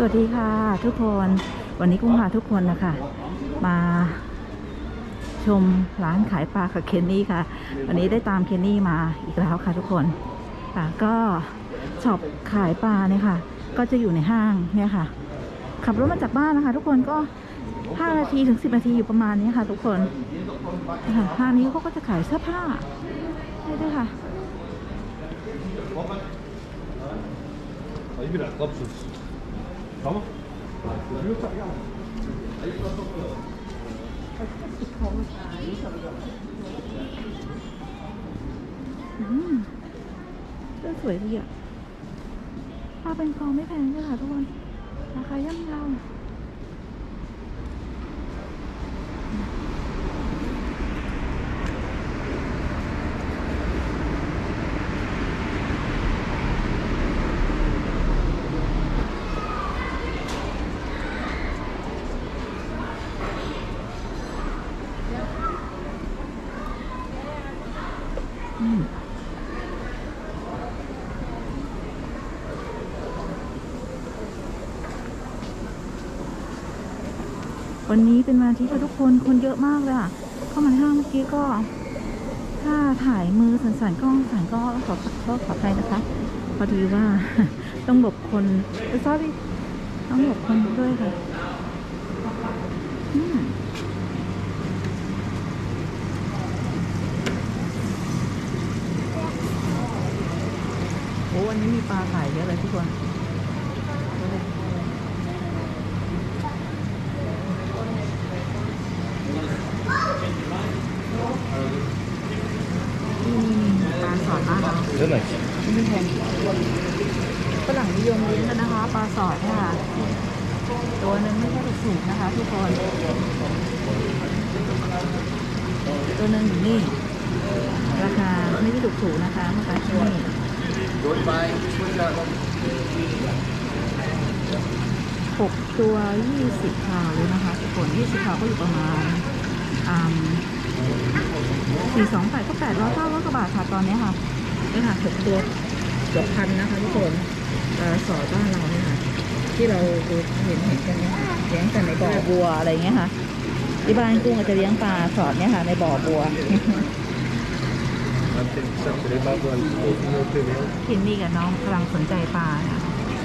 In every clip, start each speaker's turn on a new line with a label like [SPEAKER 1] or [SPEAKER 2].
[SPEAKER 1] วัสดีค่ะทุกคนวันนี้กุ้งพาทุกคนนะคะมาชมร้านขายปลากับเคนนี่ค่ะวันนี้ได้ตามเคนนี่มาอีกแล้วค่ะทุกคนค่ะก็ช็อปขายปลาเนี่ยค่ะก็จะอยู่ในห้างเนี่ยค่ะขับรถมาจากบ้านนะคะทุกคนก็5 นาทีถึง10 นาทีอยู่ประมาณนี้ค่ะทุกคนห้างนี้เขาก็จะขายเสื้อผ้าได้ด้วยค่ะเสื้อสวยดีอ่ะผ้าเป็นคอไม่แพงด้วยค่ะทุกคนราคาย่อมเยาวันนี้เป็นวันอาทิตย์ค่ะทุกคนเยอะมากเลยอ่ะเข้ามาในห้างเมื่อกี้ก็ถ้าถ่ายมือสั่นๆกล้องสั่นก็ขออภัยนะคะพอดีว่าต้องหลบคนsorry ต้องหลบคนด้วยค่ะโอ้วันนี้มีปลาขายเยอะเลยทุกคนปลาสอดนะคะไม่แพงฝรั่งนิยมเลี้ยงกันนะคะปลาสอดค่ะตัวหนึ่งไม่ใช่ถูกนะคะทุกคนตัวหนึ่งอยู่นี่ราคาไม่ได้ถูกนะคะมาจากที่นี่6 ตัว20 ข่าวเลยนะคะทุกคน20 ข่าวก็อยู่ประมาณ428 ก็800 900 กว่าบาทค่ะตอนนี้ค่ะนี่ค่ะ6 ตัวเกือบพันนะคะทุกคนสอดบ้านเราเนี่ยค่ะที่เราดูเห็นกันเนี่ยเลี้ยงแต่ในบ่อบัวอะไรเงี้ยค่ะที่บ้านกุ้งจะเลี้ยงปลาสอดเนี่ยค่ะในบ่อบัวกินนี่กับน้องกำลังสนใจปลาค่ะ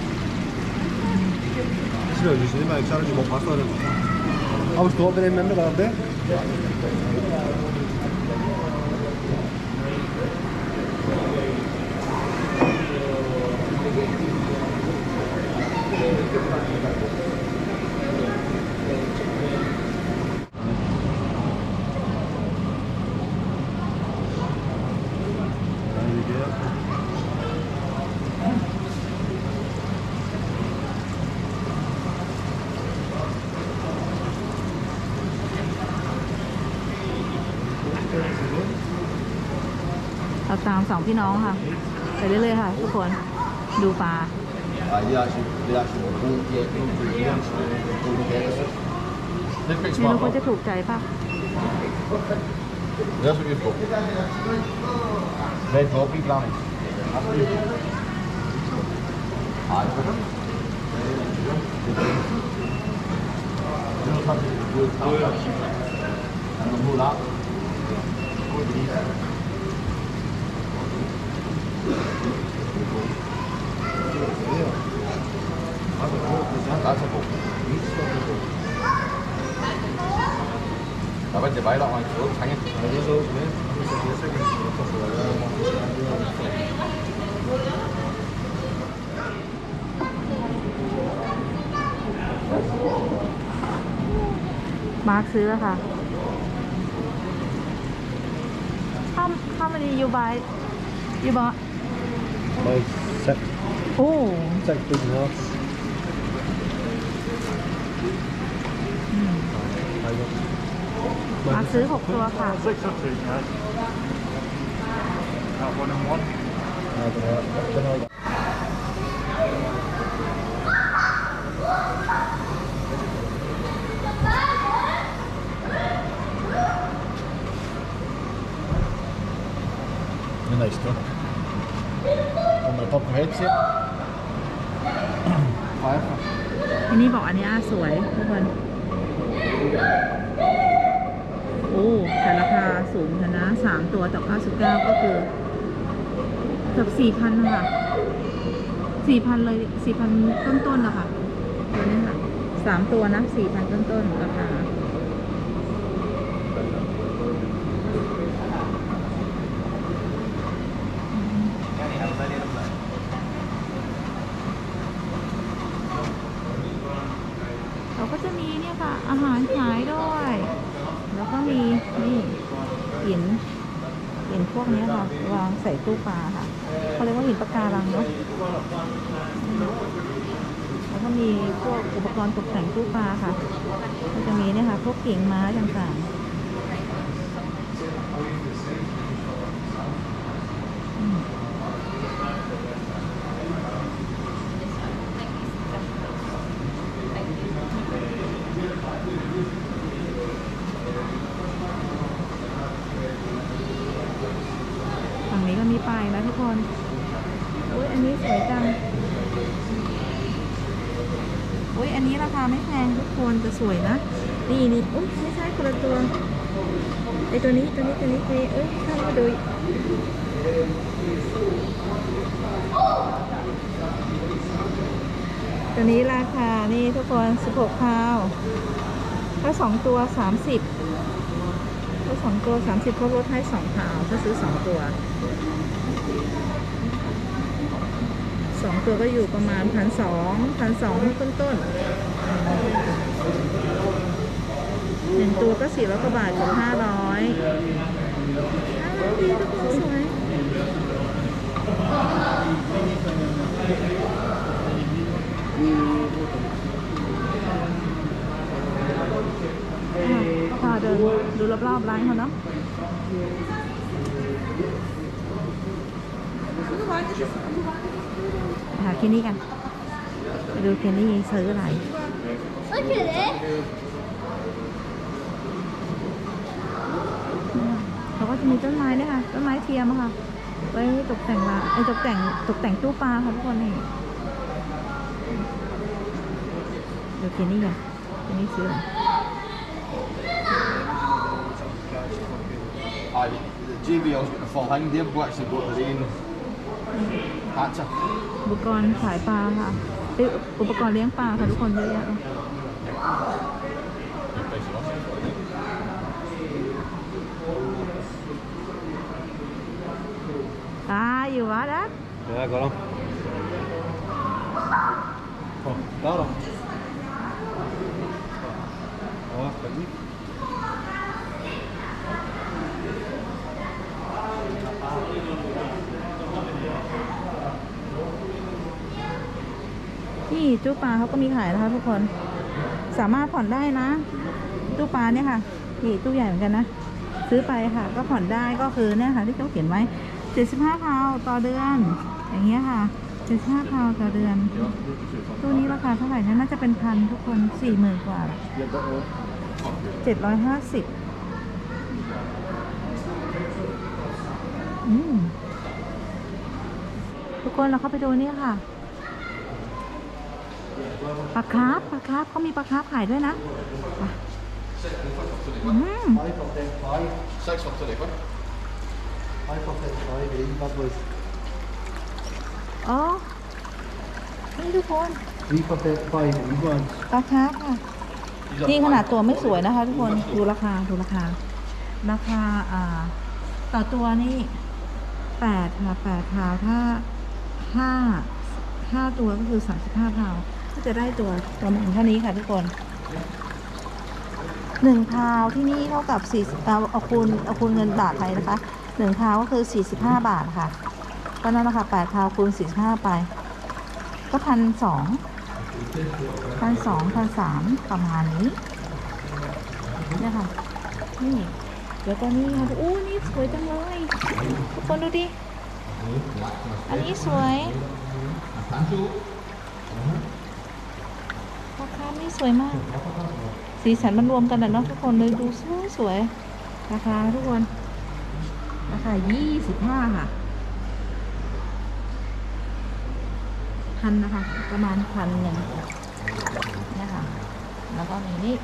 [SPEAKER 1] เราตาม2 พี่น้องค่ะไปเรื่อยๆค่ะทุกคนดูปลาเมนูก็จะถูกใจป่ะ
[SPEAKER 2] Давайте weitermachen. So,
[SPEAKER 1] มาร์คซื้อแล้วค่ะHow many you buy?
[SPEAKER 3] Buy set.
[SPEAKER 1] Oh.
[SPEAKER 3] Set big nuts.
[SPEAKER 1] มาซื้อ6 ตัวค่ะ
[SPEAKER 3] Nice toch? Kom maar op een headje. Vijf.
[SPEAKER 1] อันนี้บอกอันนี้สวยทุกคนโอ้แต่ราคาสูงนะ3 ตัวต่อ99ก็คือเกือบ 4,000 ค่ะ 4,000 เลย 4,000 ต้นๆนะคะตัวนี้ค่ะ3 ตัวนะ 4,000 ต้นๆราคาเราก็จะมีเนี่ยค่ะอาหารขายด้วย แล้วก็มีนี่หินพวกนี้ค่ะวางใส่ตู้ปลาค่ะเขาเรียกว่าหินปะการังเนาะแล้วก็มีพวกอุปกรณ์ตกแต่งตู้ปลาค่ะก็จะมีเนี่ยค่ะพวกกิ่งไม้ต่างๆฝั่งนี้ก็มีป้ายนะทุกคนอุ้ยอันนี้สวยจังอุ้ยอันนี้ราคาไม่แพงทุกคนแต่สวยนะนี่อุ้ยไม่ใช่คนละตัวไอตัวนี้เข้ามาดูตัวนี้ราคานี่ทุกคน16 พาวถ้า2 ตัว30ถ้า2 ตัว30เขาลดให้2 พาวถ้าซื้อ2 ตัว2 ตัวก็อยู่ประมาณ1,200ต้นๆ1 ตัวก็400 กว่าบาทกับ500ดีทุกคนสวยพาเดินดูรอบๆร้านเขาเนาะหาเคนนี่กันไปดูเคนนี่ซื้ออะไรเขาก็จะมีต้นไม้เนี่ยค่ะต้นไม้เทียมค่ะไว้ตกแต่งตกแต่งตู้ปลาค่ะทุกคนนี่ดูเคนนี่กันเคนนี่ซื้ออะไร
[SPEAKER 2] JBL's got the full thing. They've actually got their own hatcher.
[SPEAKER 1] อุปกรณ์ขายปลาค่ะอุปกรณ์เลี้ยงปลาค่ะทุกคนเยอะแยะอยู่วะดัด
[SPEAKER 3] Ja, går an. Der, da. Ja, spennende.
[SPEAKER 1] นี่ตู้ปลาเขาก็มีขายนะคะทุกคนสามารถผ่อนได้นะตู้ปลาเนี่ยค่ะนี่ตู้ใหญ่เหมือนกันนะซื้อไปค่ะก็ผ่อนได้ก็คือเนี่ยค่ะที่เขาเขียนไว้75 พาวต่อเดือนอย่างเงี้ยค่ะ75 พาวต่อเดือนตู้นี้ราคาเท่าไหร่นะน่าจะเป็นพันทุกคน 40,000 กว่า750ทุกคนเราเข้าไปดูนี่ค่ะปลาคาร์ฟเขามีปลาคาร์ฟขายด้วยนะ
[SPEAKER 2] 6 for 25.
[SPEAKER 1] อ๋อนี่ทุกคน
[SPEAKER 3] 3 for 35 big ones.
[SPEAKER 1] ปลาคาร์ฟค่ะนี่ขนาดตัวไม่สวยนะคะทุกคนดูราคาต่อตัวนี่8 ค่ะ8 พาวถ้า5 ตัวก็คือ35 พาวก็จะได้ตัวประมาณเท่านี้ค่ะทุกคน1 พาวที่นี่เท่ากับเอาคูณเงินบาทไทยนะคะ1 พาวก็คือ45 บาทค่ะก็นั่นนะคะ8 พาวคูณ45ไปก็1,300ประมาณนี้เนี่ยค่ะนี่แล้วก็นี่ค่ะอู้นี่สวยจังเลยทุกคนดูดิอันนี้สวยราคานี่สวยมากสีสันมันรวมกันนะเนาะทุกคนเลยดูสวยราคาทุกคนราคา25ค่ะ1,000นะคะประมาณ1,000 แล้วก็มีนี่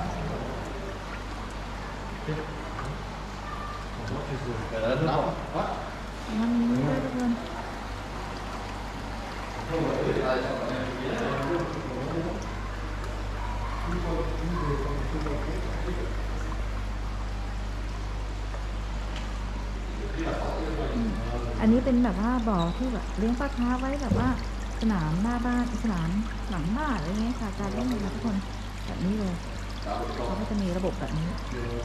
[SPEAKER 1] มันมีนี่ด้วยทุกคนอันนี้เป็นแบบว่าบ่อที่แบบเลี้ยงปลาคาร์ฟไว้แบบว่าสนามหน้าบ้านสนามหลังบ้านอะไรเงี้ยค่ะการเล่นนะคะทุกคนแบบนี้เลยเขาก็จะมีระบบแบบนี้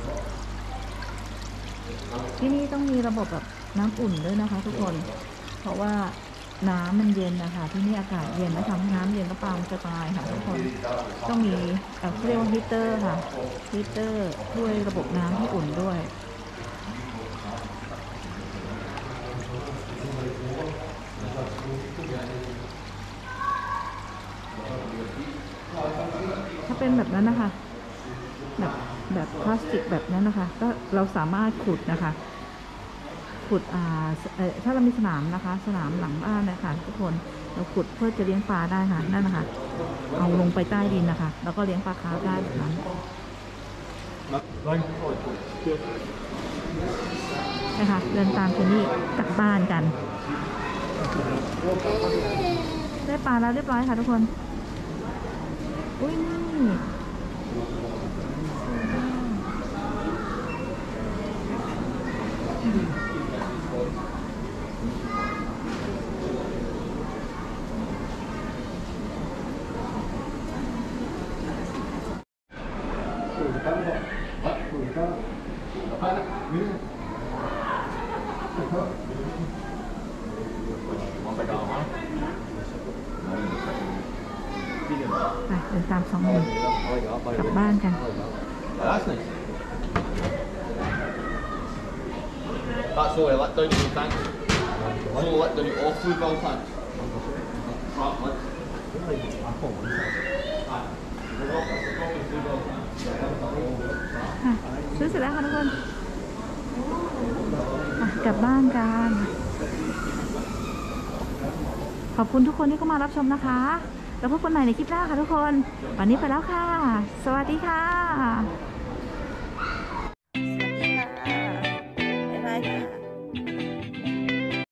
[SPEAKER 1] ที่นี่ต้องมีระบบแบบน้ำอุ่นด้วยนะคะทุกคนเพราะว่าน้ำมันเย็นนะคะที่นี่อากาศเย็นแล้วทำให้น้ำเย็นก็ปลามันจะตายค่ะทุกคนต้องมีเรียกว่าฮีตเตอร์ค่ะฮีตเตอร์ช่วยระบบน้ำให้อุ่นด้วยถ้าเป็นแบบนั้นนะคะแบบพลาสติกแบบนั้นนะคะก็เราสามารถขุดนะคะขุดถ้าเรามีสนามนะคะสนามหลังบ้านนะคะทุกคนเราขุดเพื่อจะเลี้ยงปลาได้ค่ะนั่นนะคะเอาลงไปใต้ดินนะคะแล้วก็เลี้ยงปลาคาร์ฟได้แบบนั้นนะคะเดินตามคนนี้กลับบ้านกันได้ปลาแล้วเรียบร้อยค่ะทุกคนอุ้ยนี่ไปเดินตามสองคนกลับบ้านกัน
[SPEAKER 2] That's nice. That's all I let down to the tank. So let down off to the bell tank. Crap, man.
[SPEAKER 1] ซื้อเสร็จแล้วค่ะทุกคนกลับบ้านกันขอบคุณทุกคนที่เข้ามารับชมนะคะแล้วพบกันใหม่ในคลิปหน้าค่ะทุกคนวันนี้ไปแล้วค่ะสวัสดีค่ะ